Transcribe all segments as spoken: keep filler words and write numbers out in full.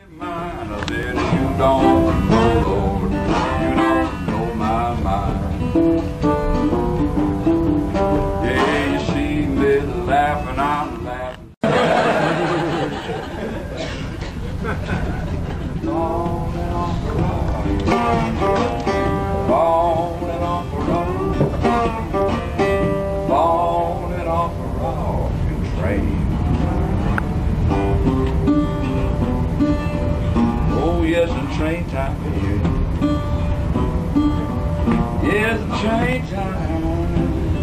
Mine, I said, you don't know, Lord, you don't know my mind. Yeah, you see me laughing, I'm laughing. On and on the road, on and on the road, on and off the road, train. Oh yes, it's train time here. Yes, it's train time.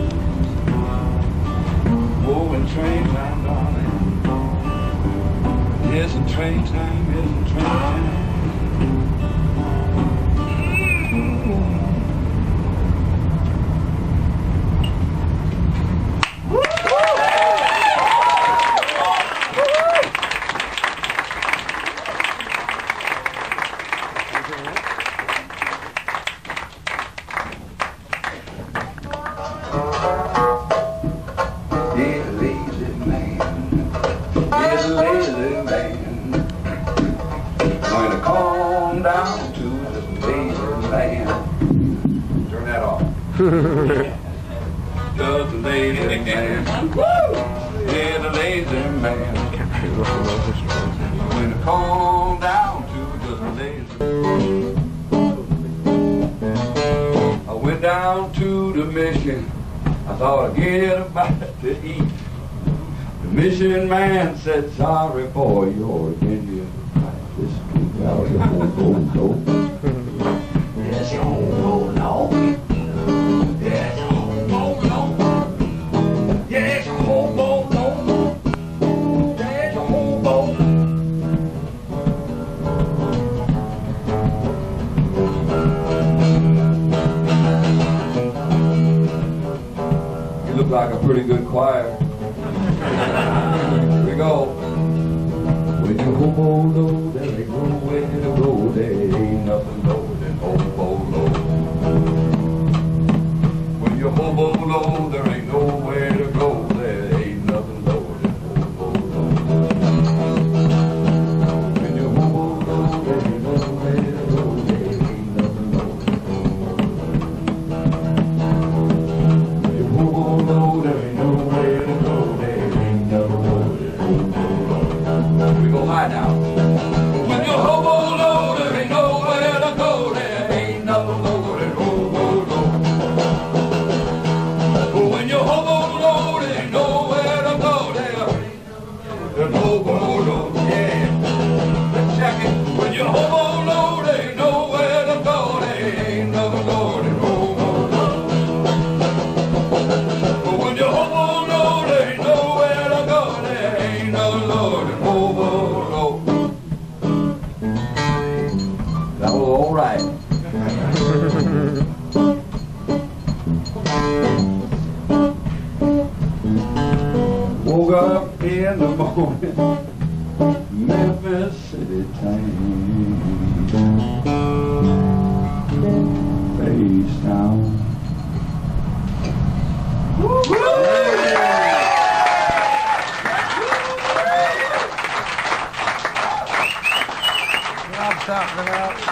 Oh, it's train time, darling. Yes, it's train time, yes, it's train time. Does the lazy man, woo! Yeah, the lazy man. When it calm down to the lazy man. I went down to the mission. I thought I'd get a bite to eat. The mission man said, sorry for your Indian practice. Yes, oh, no. Like a pretty good choir. Here we go. When you hobo low, there ain't no way to go. There ain't nothing lower than hobo low. When you hobo low, there ain't nowhere to go. There ain't nothing lower than hobo low. When you hobo low, there ain't nowhere to go. There ain't nothing lower than hobo low. When you hobo low, there ain't nowhere to go. There ain't nothing lower than hobo low. We go high now. When you hobo low, there ain't nowhere to go. There ain't nothing lower than hobo low. When you hobo low, there ain't nowhere to go. There ain't hobo low. Yeah. Let's check it. When you hobo low, there ain't nowhere to go. There ain't nothing lower than hobo low. When you hobo low, there ain't nowhere to go. There ain't nothing lower than hobo low. That was all right. Woke up in the morning, Memphis City town, face down. Stop, stop,